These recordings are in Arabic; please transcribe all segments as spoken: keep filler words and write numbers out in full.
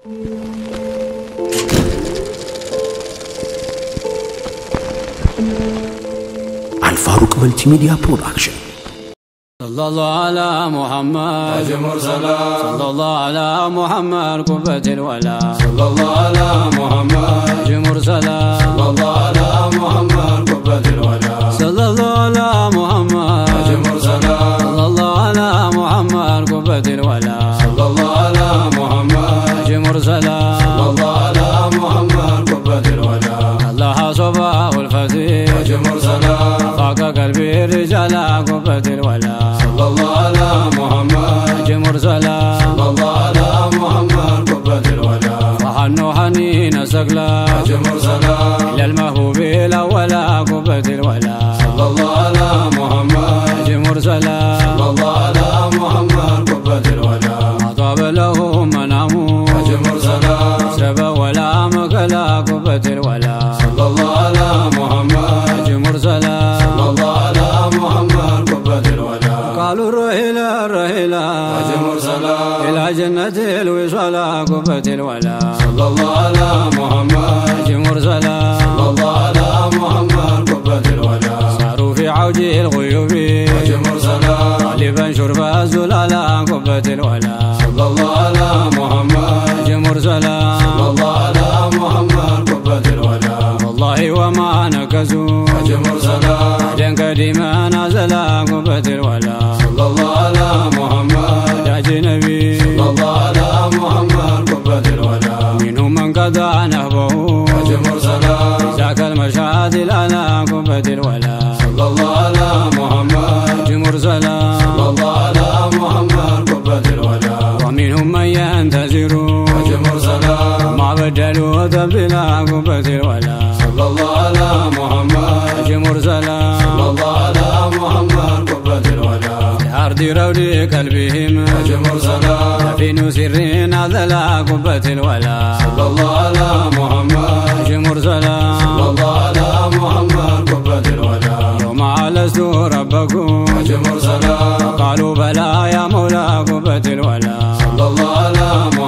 الفاروق ملتي ميديا برودكشن. صلى الله على محمد تاج مرسلا، صلى الله على محمد قبة الولا، صلى الله على محمد تاج مرسلا، صلى الله على محمد قبة الولا، صلى الله على محمد تاج مرسلا، صلى الله على محمد قبة الولا، صلى الله على محمد تاج مرسلا، صلى الله على محمد قبة الولا، الله صباح الفتيح تاج مرسلا، فاق قلبي الرجال قبة الولا، صلى الله على محمد تاج مرسلا، صلى الله على محمد قبة الولا، وحنو حنين سقلا تاج مرسلا، إلى المهبوب الأولى قبة الولا، صلى الله على محمد تاج مرسلا، صلى الله على محمد قبة الولا، أطاب له منامه تاج مرسلا، سب ولا مكلا قبة الولا، صلى الله على محمد تاج مرسلا، صلى الله على محمد قبة الولا، قالوا الرحيلة الرحيلة تاج مرسلا، إلى جنة الوصال قبة الولا، صلى الله على محمد تاج مرسلا، صلى الله على محمد قبة الولا، صاروا في عوج الغيوب تاج مرسلا، طالبا شرب الزلال قبة الولا، صلى الله على محمد تاج مرسلا، صلى الله على محمد قبة الولا، والله وما نكزوا تاج مرسلا، بعدين قديما نزل قبة الولا، صلى الله على محمد تاج نبي صلى الله على محمد قبة الولا، منهم من قضى نهبه تاج مرسلا، ذاك المشهد الأنا قبة الولا، صلى الله على محمد تاج مرسلا، صلى الله على محمد قبة الولا، ومنهم من ينتظر تاج مرسلا، ما بدلوا تبديلا قبة الولا، صلى الله على محمد تاج مرسلا، صلى الله على محمد قبة الولا، لأرض رود قلبهم تاج مرسلا، دفين سر نزل قبة الولا، صلى الله على محمد تاج مرسلا، صلى الله على محمد قبة الولا، يوم لست ربكم تاج مرسلا، قالوا بلى يا مولى قبة الولا، صلى الله على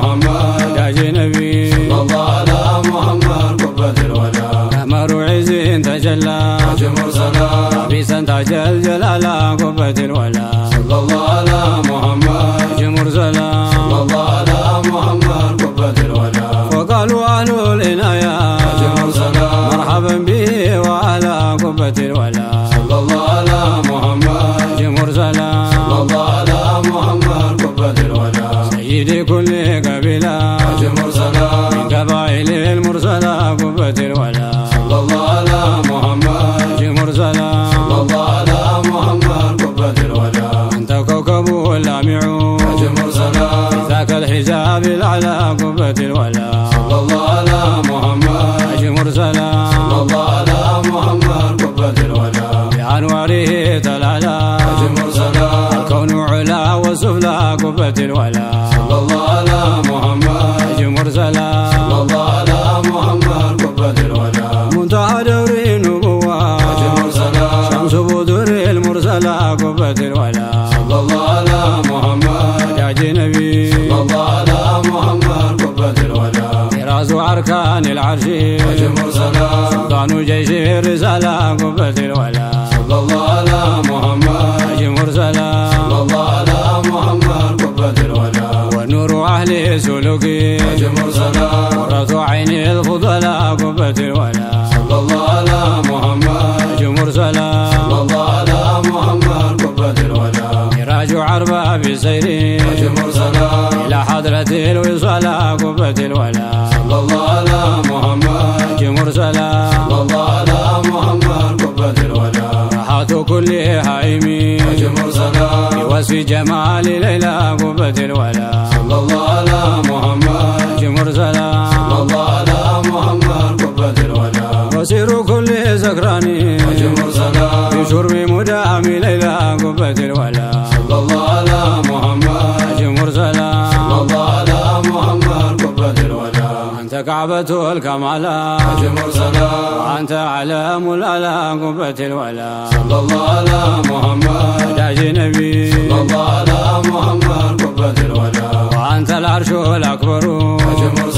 محمد تاج نبي صلى الله على محمد قبة الولا، قمر عز تجلى تاج مرسلا، عبيسا تاج الجلال قبة الولا، صلى الله على محمد تاج مرسلا، صلى الله على محمد قبة الولا، وقالوا أهل العناية تاج مرسلا، مرحبا به وعلى قبة الولا، صلى الله على محمد تاج مرسلا، صلى الله على محمد قبة الولا، سيد كل قبيلة تاج مرسلا، من قبائل المرسلة قبة الولا، صلى الله على محمد تاج مرسلا، صلى الله على محمد قبة الولا، أنت كوكب لامع تاج مرسلا، ذاك الحجاب الأعلى قبة الولا، صلى الله على محمد تاج مرسلا، صلى الله على محمد قبة الولا، بأنواره تلالا تاج مرسلا، الكون علا وسفلى قبة الولا، صلى الله على محمد تاج مرسلا، صلى الله على محمد قبة الولا، منتهى دور النبوة تاج مرسلا، شمس بدر المرسلة قبة الولا، صلى الله على محمد تاج نبي صلى الله على محمد قبة الولا، طراز أركان العرش تاج مرسلا، سلطان جيش الرسالة قبة الولا، صلى الله على محمد تاج مرسلا، صلى الله على محمد قبة الولا، ونور أهل سلوكي تاج مرسلا، قرة عين الفضلاء قبة الولا، صلى الله على محمد تاج مرسلا، صلى الله على محمد قبة الولا، مراج عربة بسير تاج مرسلا، إلى حضرة الوصال قبة الولا، صلى الله على محمد تاج مرسلا، صلى الله على محمد قبة الولا، راحة كل هائم تاج مرسلا، بوصف جمال ليلى قبة الولا، صلى الله على محمد تاج مرسلا، صلى الله على محمد قبة الولا، وسير كل سكران تاج مرسلا، بشرب مدام ليلى قبة الولا، صلى الله على محمد تاج مرسلا، صلى الله على محمد قبة الولا، أنت كعبة الكمالا تاج مرسلا، وأنت علام الألا قبة الولا، صلى الله على محمد تاج نبي صلى الله على محمد قبة الولا، وأنت العرش الأكبر تاج مرسلا،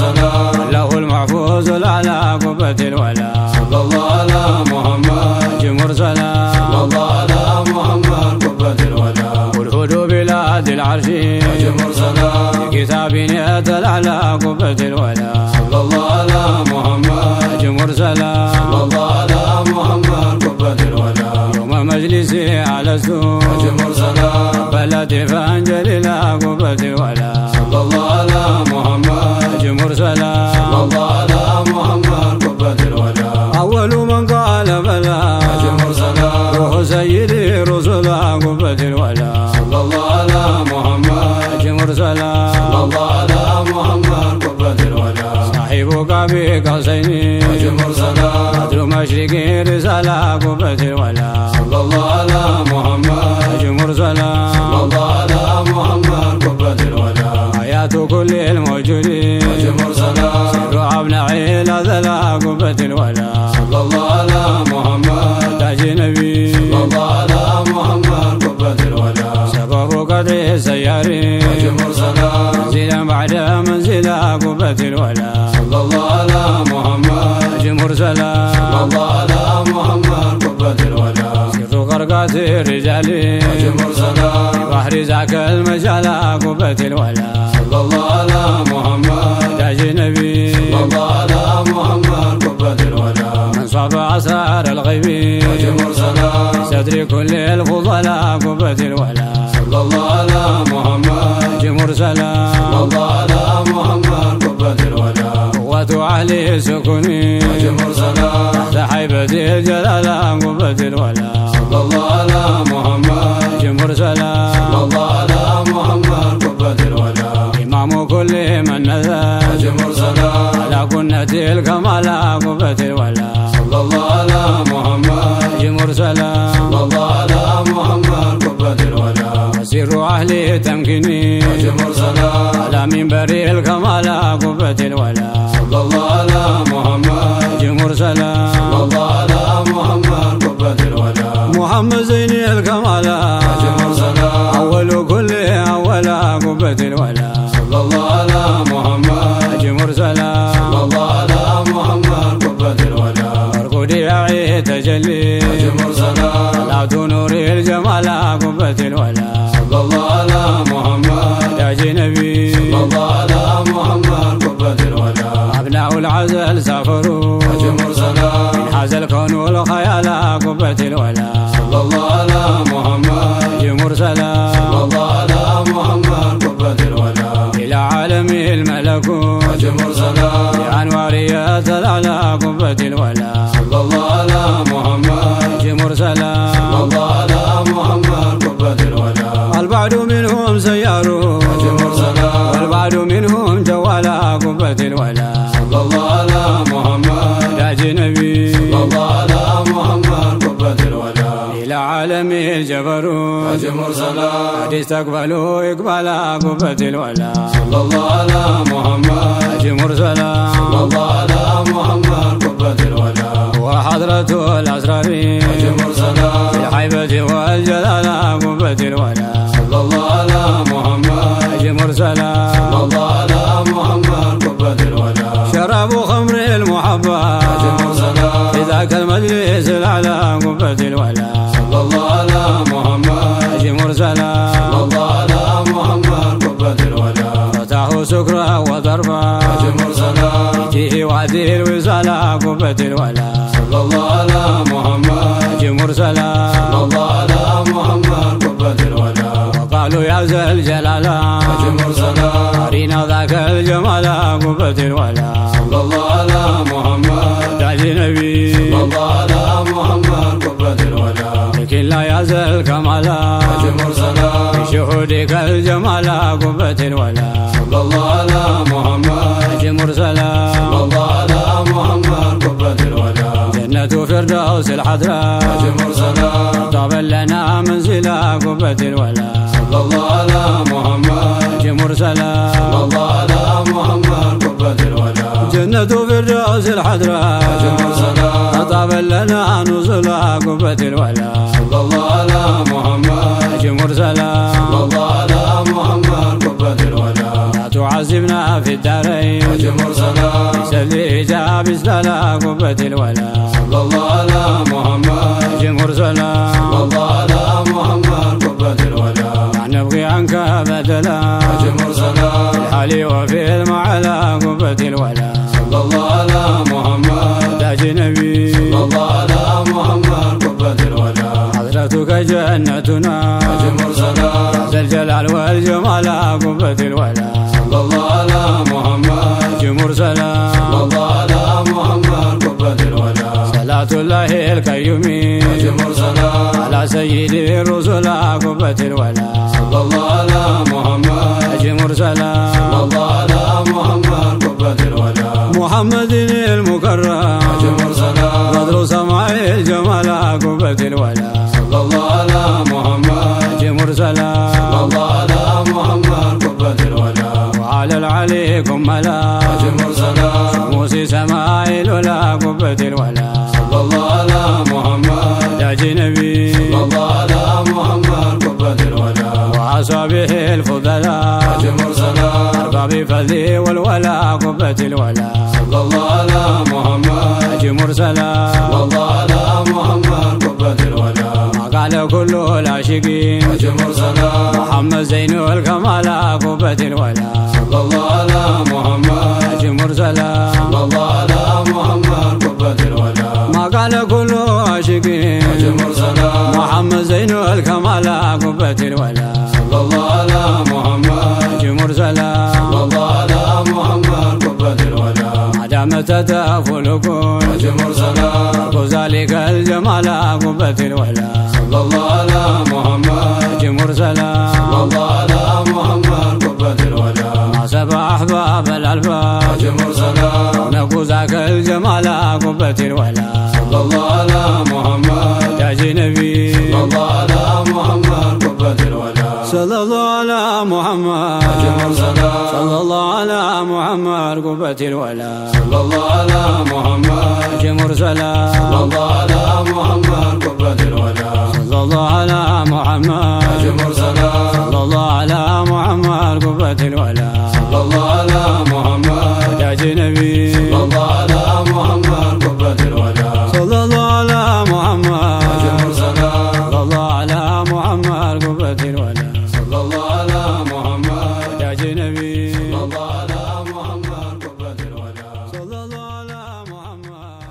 قبة الولا صلى الله على محمد مرسلا صلى الله على محمد قبة الولا والهود بلاد العرش مرسلا كتاب يتلى على قبة الولا صلى الله على محمد مرسلا صلى الله على محمد قبة الولا يوم مجلسي على السوق مرسلا بلد فانجل إلى قبة الولا صلى الله على محمد مرسلا صلى الله على محمد قبة الولا أول من قال بلى مرسلا روح سيدي رسل قبة الولا صلى الله على محمد مرسلا صلى الله على محمد قبة الولا صاحبك بقصين مرسلا قدر مشرق رسالة قبة الولا صلى الله على محمد مرسلا صلى الله على محمد قبة الولا حياة كل الموجودين مرسلا سر أبناء إلى ذلا قبة الولا صلى الله على محمد تاج نبي صلى الله على محمد قبة الولا سبب قدر السيارين مرسلا منزلا بعد منزلا قبة الولا صلى الله على محمد مرسلا صلى الله على محمد قبة الولا سر غرقات الرجال مرسلا بحر ذاك المجال قبة الولا صلى الله على محمد تاج نبي صلى الله على محمد قبة الولا من صاب أسرار الغيب مرسلا صدر كل الفضلاء قبة الولا صلى الله على محمد مرسلا صلى الله على محمد قبة الولا قوة أهل السكون مرسلا تحت حيبة الجلال قبة الولا صلى الله على محمد مرسلا صلى الله على محمد قبة الولا إمام كل من نزل مرسلا على كنة الكمال قبة الولا صلى الله على محمد مرسلا صلى الله على محمد قبة الولا وسر أهل تمكيني مرسلا على منبر الكمال قبة الولا صلى الله على محمد مرسلا صلى الله على محمد قبة الولا محمد زين الكمال مرسلا أول كل أول قبة الولا صلى الله على محمد مرسلا صلى الله على محمد قبة الولا أرقد يعي تجلي مرسلا صلاة نور الجمال قبة الولا صلى الله على محمد تاج نبي صلى الله على محمد قبة الولا أبناء العزل سافروا مرسلا من هذا الكون والخيال قبة الولا صلى الله على محمد مرسلا صلى الله على محمد قبة الولا إلى عالم الملكوت مرسلا بأنواريات الأعلى قبة الولا صلى الله على محمد مرسلا صلى الله على محمد قبة الولا البعض منهم سياروا مرسلا والبعض منهم جوالا قبة الولا صلى الله على محمد تاج نبي صلى الله على محمد قبة الولا إلى عالم الجبروت مرسلا قد استقبلوا إقبالا قبة الولا صلى الله على محمد مرسلا صلى الله على محمد قبة الولا وحضرة الأسرار مرسلا في الحيبة والجلال قبة الولا صلى الله على محمد مرسلا صلى الله على محمد قبة الولا شراب خمر المحبة مرسلا في ذاك المجلس الأعلى قبة الولا صلى الله على محمد مرسلا صلى الله على محمد قبة الولا فتاه سكرا وضربا مرسلا فيه وعدي الوصال قبة الولا صلى الله على محمد مرسلا صلى الله على محمد قبة الولا وقالوا يا ذا الجلال مرسلا أرينا ذاك الجمال قبة الولا صلى الله على محمد تاج نبي صلى الله على محمد قبة الولا لكن لا يزال الكمال مرسلا بشهودك الجمال قبة الولا صلى الله على محمد مرسلا صلى الله على محمد قبة الولا جنة فردوس الحضراء مرسلا طاب لنا منزلا قبة الولا صلى الله على محمد مرسلا صلى الله على محمد قبة الولا جنة فردوس الحضراء مرسلا طاب لنا نزلا قبة الولا صلى الله على محمد مرسلا صلى الله على محمد قبة الولا لا تعذبنا في الدارين مرسلا سل إجابة بسلا قبة الولا صلى الله على محمد جي مرسلا صلى الله على محمد قبة الولا نبغي عنك بدلا جي مرسلا الحالي وفي المعلى قبة الولا صلى الله على محمد تاج نبي صلى الله على محمد قبة الولا حضرتك جنتنا جي مرسلا ذا الجلال والجمال قبة الولا صلى الله على محمد جي مرسلا صلى الله على محمد قبة الولا صلاة الله القيوم جي مرسلا على سيد الرسل قبة الولا صلى الله على محمد جي مرسلا صلى الله على محمد قبة الولا محمد المكرم جي مرسلا بدر سماع الجمال قبة الولا صلى الله على محمد جي مرسلا صلى الله على محمد قبة الولا وعلى العليكم ملا جي مرسلا موسى سماع الولا قبة الولا صلى الله على محمد تاج نبي صلى الله على محمد قبة الولا وأصحابه الفضلاء جي مرسلا أرباب فضل والولا قبة الولا صلى الله على محمد جي مرسلا صلى الله على محمد قبة الولا ما قال كل العاشقين جي مرسلا محمد زين الكمال قبة الولا صلى الله على محمد جي مرسلا صلى الله على محمد قبة الولا ما قال كل عاشقين جي مرسلا محمد زين الكمال قبة الولا صلى الله على محمد جي مرسلا صلى الله على محمد قبة الولا ما دامت تدافلكم جي مرسلا وذلك الجمال قبة الولا صلى الله على محمد جي مرسلا صلى الله على محمد قبة الولا ما سبع أحباب الألباب جي مرسلا ونقو ذاك الجمال قبة الولا صلى الله على محمد تاج نبي صلى الله على محمد قبة الولا صلى الله على محمد جي مرسلا صلى الله على محمد قبة الولا صلى الله على محمد جي مرسلا صلى الله على محمد قبة الولا صلى الله على محمد جي مرسلا صلى الله على محمد قبة الولا صلى الله على محمد تاج نبي صلى الله على محمد قبة الولا صلى الله على محمد جي مرسلا صلى الله على محمد قبة الولا صلى الله على محمد تاج نبي صلى الله على محمد قبة الولا صلى الله على محمد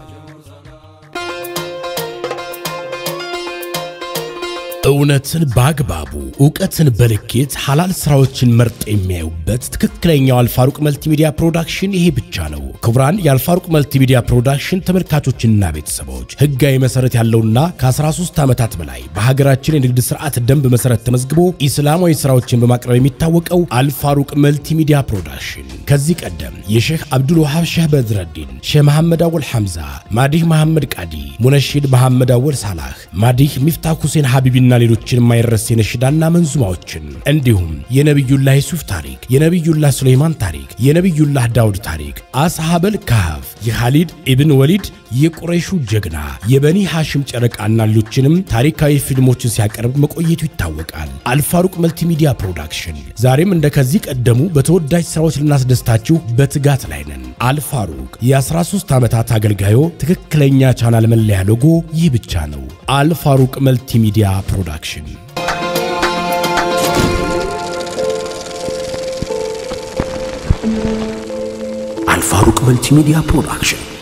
እውነትን ባግባቡ ዕውቀትን በልኬት ሐላል ስራዎችን መርጥ የሚያዩበት ትክክለኛው አልፋሩቅ መልቲሚዲያ ፕሮዳክሽን ይሄ ብቻ ነው። ክብራን የአልፋሩቅ መልቲሚዲያ ፕሮዳክሽን ተመልካቾችና ቤተሰቦች ህጋዊ መሰረት ያለውና ከ13 ዓመታት በላይ በሀገራችን የንግድ ስርዓት ደንብ መሰረት ተመዝግቦ ኢስላማዊ ስራዎችን በማቅረብ የሚታወቀው አልፋሩቅ መልቲሚዲያ ፕሮዳክሽን ከዚህ ቀደም የሼህ አብዱል ወሃብ ሼህ በድረዲን፣ ሼህ መሐመድ አወል ሐምዛ፣ ማዲህ መሐመድ ቃዲ፣ ሙነሺድ መሐመድ አወል ሳላህ፣ ማዲህ ሚፍታህ ሁሴን ሐቢብና ሌሎችን ማይረስ የነሽዳና መንዙማዎችን እንዲሁም የነብዩላህ ዩሱፍ ታሪክ፣ የነብዩላህ ሱለይማን ታሪክ፣ የነብዩላህ ዳውድ ታሪክ፣ አስሐበል ካህፍ፣ የኻሊድ ኢብን ወሊድ የቁረይሹ ጀግና፣ የበኒ ሃሽም ጨረቃና ሌሎችንም ታሪካዊ ፊልሞችን ሲያቀርብ መቆየቱ ይታወቃል። አልፋሩቅ መልቲሚዲያ ፕሮዳክሽን ዛሬም እንደከዚህ ቀደሙ በተወዳጅ ስራዎች ልናስደስታችሁ በትጋት ላይ ነን። አልፋሩቅ የ13 ዓመታት አገልጋዮ ትክክለኛ ቻናል መለያ ሎጎ ይህ ብቻ ነው። አልፋሩቅ መልቲሚዲያ ፕሮዳክሽን አልፋሩቅ መልቲሚዲያ ፕሮዳክሽን